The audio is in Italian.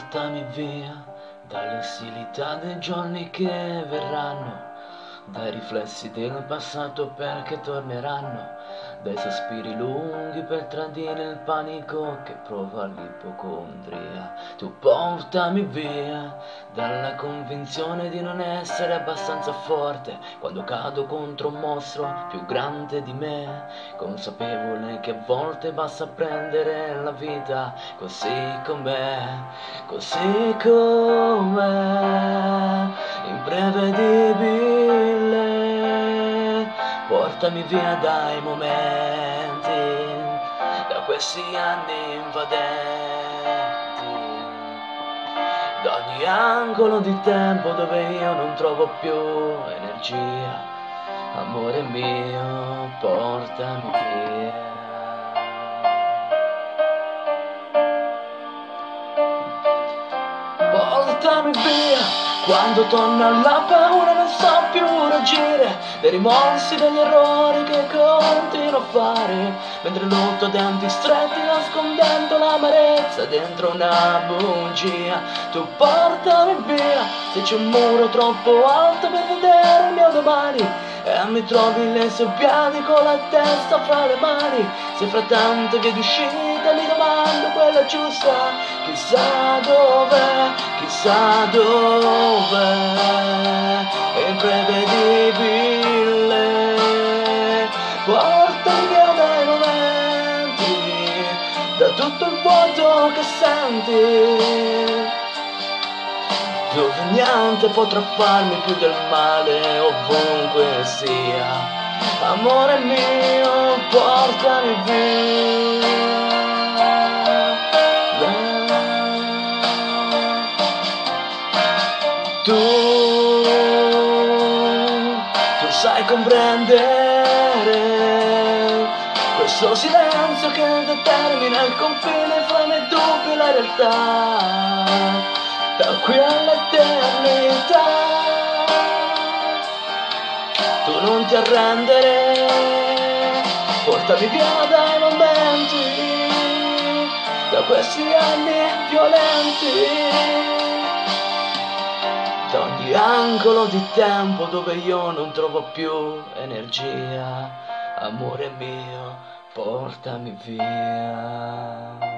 Portami via dalle ostilità dei giorni che verranno, dai riflessi del passato perché torneranno, dai sospiri lunghi per tradire il panico che prova l'ipocondria. Tu portami via dalla convinzione di non essere abbastanza forte quando cado contro un mostro più grande di me, consapevole che a volte basta prendere la vita così com'è, imprevedibile. Portami via dai momenti, da questi anni invadenti, da ogni angolo di tempo dove io non trovo più energia. Amore mio, portami via. Portami via quando torna la paura, non so più reagire, dei rimorsi, degli errori che continuo a fare, mentre lutto a denti stretti nascondendo l'amarezza dentro una bugia. Tu portami via se c'è un muro troppo alto per vedere il mio domani e mi trovi lì sui piedi con la testa fra le mani. Se fra tante vie d'uscita mi domando quella giusta, chissà dov'è, chissà dov'è, è imprevedibile. Portami via dai momenti, da tutto il vuoto che senti, dove niente potrà farmi più del male ovunque sia. Amore mio, portami via. Tu sai comprendere questo silenzio che determina il confine fra me e dubbi e la realtà, da qui all'eternità. Tu non ti arrendere, portami via dai momenti, da questi anni violenti, da ogni angolo di tempo dove io non trovo più energia. Amore mio, portami via.